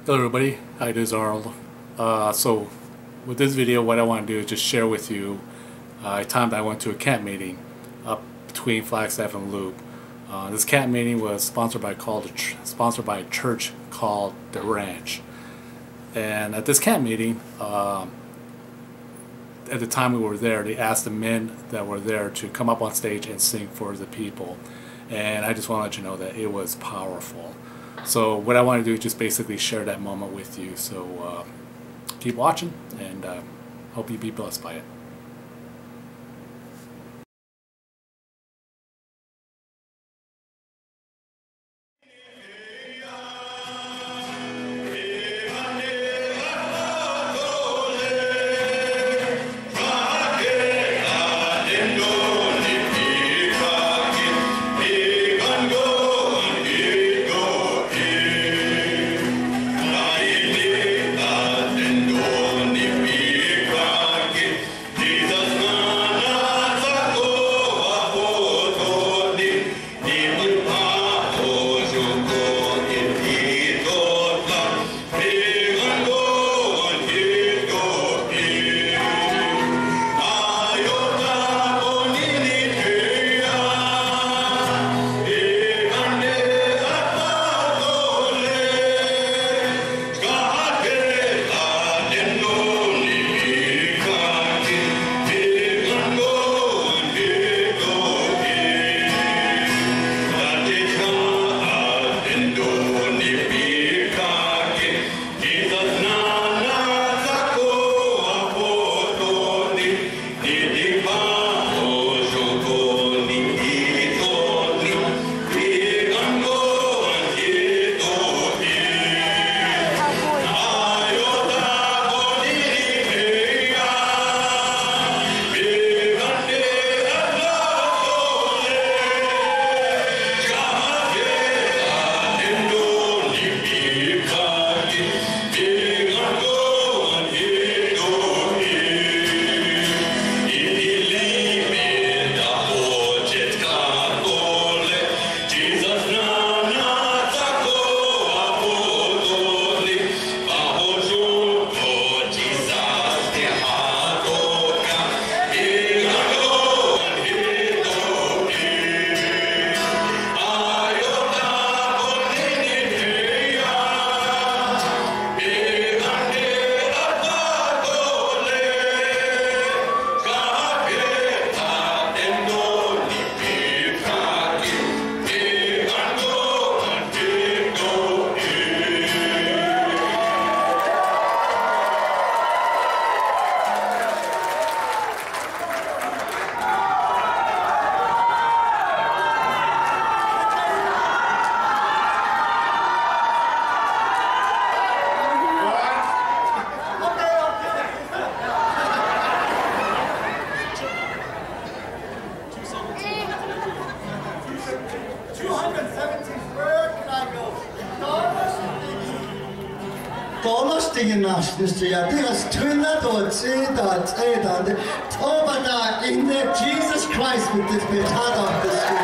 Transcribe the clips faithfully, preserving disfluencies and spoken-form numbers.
Hello everybody, hi, this is Arnold. Uh, so with this video, what I want to do is just share with you uh, a time that I went to a camp meeting up between Flagstaff and Loop. Uh, this camp meeting was sponsored by called sponsored by a church called The Ranch. And at this camp meeting, um, at the time we were there, they asked the men that were there to come up on stage and sing for the people. And I just want to let you know that it was powerful. So what I want to do is just basically share that moment with you. So uh, keep watching, and uh, hope you be blessed by it. Golosting nas Nistoya, Dias Twinado, Zeda, Zeda, the Obada in the Jesus Christ with this Betad of the Spirit.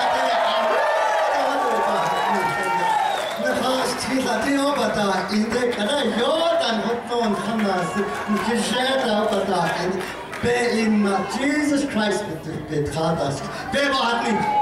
The first Tila, the Obada in the Kana Jordan, Hotton Hamas, Kishada Obada, and Be in Jesus Christ with the Betad. Be